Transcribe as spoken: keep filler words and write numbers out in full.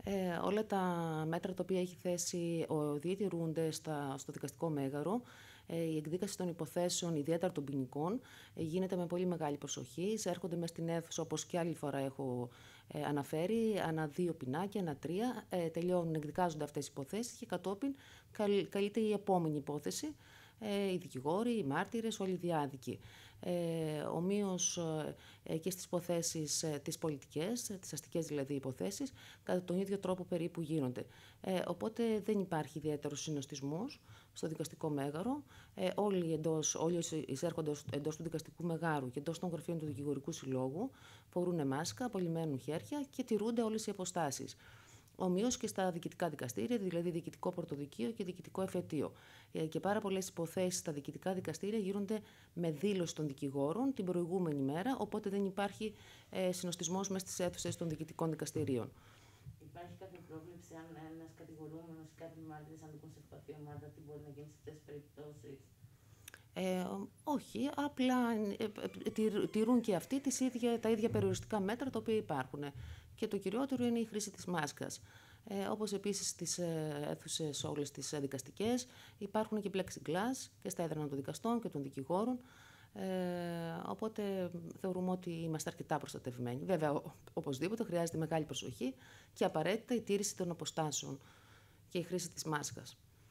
Ε, όλα τα μέτρα τα οποία έχει θέσει ο ΔΙΕ τηρούνται στα, στο δικαστικό μέγαρο. Ε, η εκδίκαση των υποθέσεων, ιδιαίτερα των ποινικών, ε, γίνεται με πολύ μεγάλη προσοχή. Εισέρχονται μέσα στην αίθουσα, όπως και άλλη φορά έχω ε, αναφέρει, ανά δύο ποινάκια, ανά τρία. Ε, τελειώνουν, εκδικάζονται αυτές οι υποθέσεις και κατόπιν καλ, καλείται η επόμενη υπόθεση. Ε, οι δικηγόροι, οι μάρτυρες, όλοι οι διάδικοι. Ε, ομοίως ε, και στις υποθέσεις ε, τις πολιτικές, ε, τις αστικές δηλαδή υποθέσεις, κατά τον ίδιο τρόπο περίπου γίνονται. Ε, οπότε δεν υπάρχει ιδιαίτερος συνοστισμός στο δικαστικό μέγαρο. Ε, όλοι, εντός, όλοι εισέρχονται εντός του δικαστικού μεγάρου και εντός των γραφείων του δικηγορικού συλλόγου φορούν μάσκα, απολυμμένουν χέρια και τηρούνται όλες οι αποστάσεις. Ομοίως και στα διοικητικά δικαστήρια, δηλαδή διοικητικό πρωτοδικείο και διοικητικό εφετείο. Και πάρα πολλές υποθέσεις στα διοικητικά δικαστήρια γίνονται με δήλωση των δικηγόρων την προηγούμενη μέρα, οπότε δεν υπάρχει ε, συνοστισμός μέσα στις αίθουσες των διοικητικών δικαστηρίων. Υπάρχει κάποια πρόβλεψη αν ένας κατηγορούμενος ή κάποιοι μάρτυρες ανήκουν σε ευπαθή ομάδα, τι μπορεί να γίνει σε αυτές τις περιπτώσεις? Ε, όχι, απλά ε, ε, τηρούν και αυτοί τις ίδια, τα ίδια περιοριστικά μέτρα τα οποία υπάρχουν. Και το κυριότερο είναι η χρήση της μάσκας. Ε, όπως επίσης στις αίθουσες όλες τις δικαστικές υπάρχουν και plexiglass και στα έδρανα των δικαστών και των δικηγόρων. Ε, οπότε θεωρούμε ότι είμαστε αρκετά προστατευμένοι. Βέβαια, οπωσδήποτε χρειάζεται μεγάλη προσοχή και απαραίτητα η τήρηση των αποστάσεων και η χρήση της μάσκας.